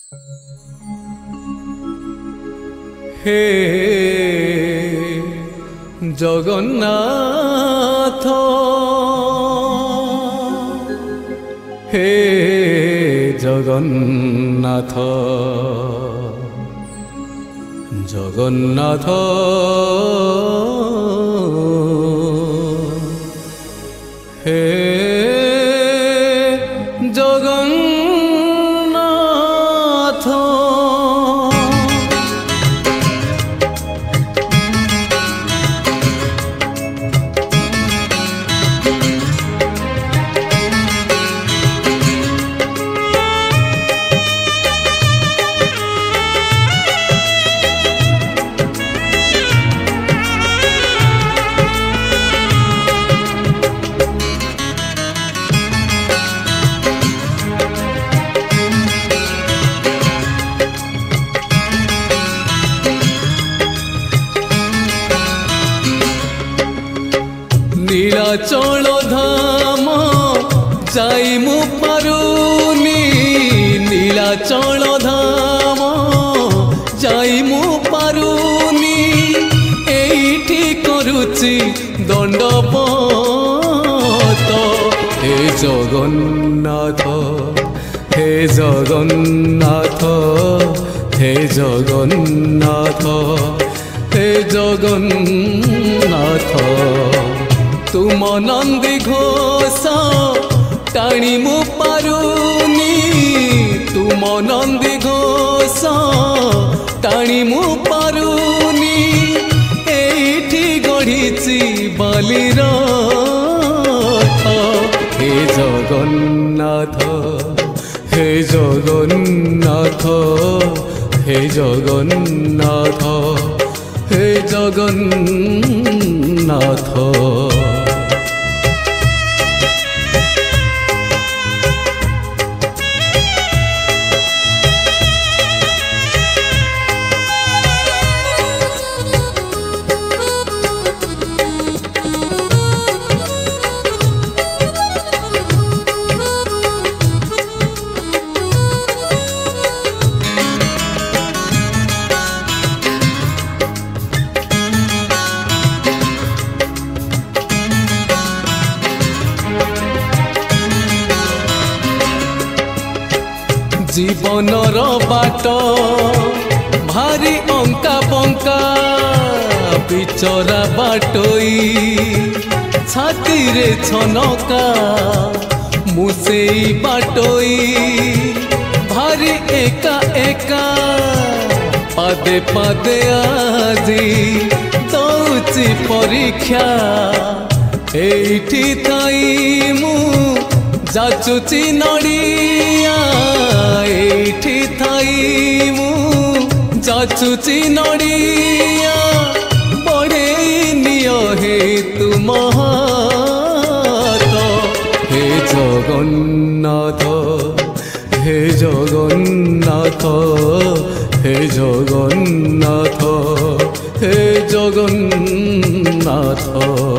हे जगन्नाथ हे जगन्नाथ जगन्नाथ हे जगन्नाथ नीलाचल धाम जाई मु पारुनी नीलाचल धाम जाई मु पारुनी एठी करुची दंडपत हे जगन्नाथ हे जगन्नाथ हे जगन्नाथ हे जगन्नाथ तुम नंदी घोष टाणी मु पारुनी तुम नंदी घोष टाणी मु पारुनी एठी गढ़ी बालीर हे जगन्नाथ हे जगन्नाथ हे जगन्नाथ हे जगन्नाथ जीवनर बाट भारी अंका बंका बिचरा बाटोई छाती रे छनका मुसेई बाटोई भारी एका एका पादे पादे आजी दौची परीक्षा एठी थाई मु जाचुची नड़िया एठी थाई मु जाचुची नड़िया बड़े निय हे तुम हाथ हे जगन्नाथ हे जगन्नाथ हे जगन्नाथ हे जगन्नाथ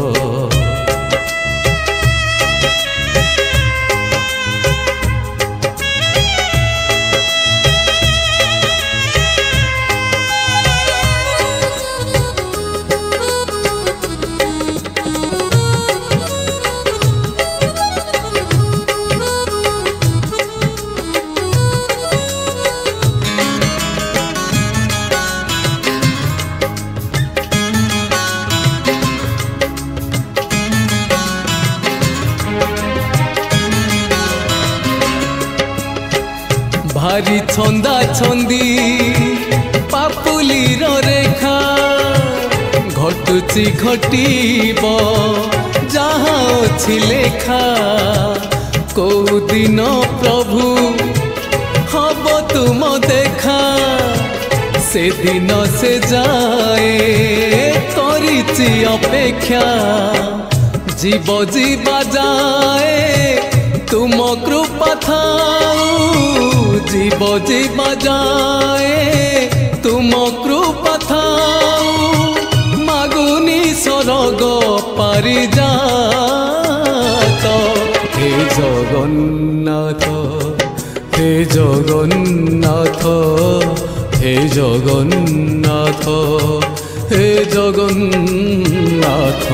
भारी छंदा छंदी पापुलीर रेखा घटुची घटीब जहाँ अछि लेखा कौ दिन प्रभु हब तुम देखा से दिन से जाए करिछि अपेक्षा जीव जीवा जाए तुम कृपा थाऊ जीव जीवा जाए तुम कृपा थाऊ मागुनी सरग पारि जात हे जगन्नाथ हे হে জগন্নাথ হে জগন্নাথ হে জগন্নাথ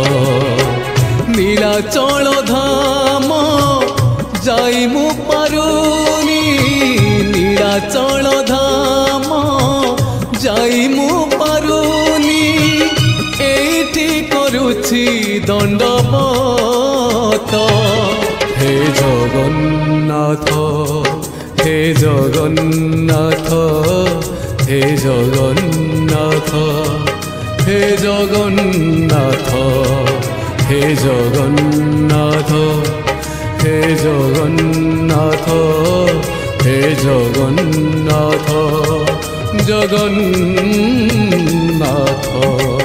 নীলাচল ধাম যাই মু পারুনি নীলাচল ধাম যাই মু পারুনি এইটি করুছি দণ্ডবত হে জগন্নাথ হে জগন্নাথ হে জগন্নাথ হে জগন্নাথ হে জগন্নাথ হে জগন্নাথ হে জগন্নাথ জগন্নাথ।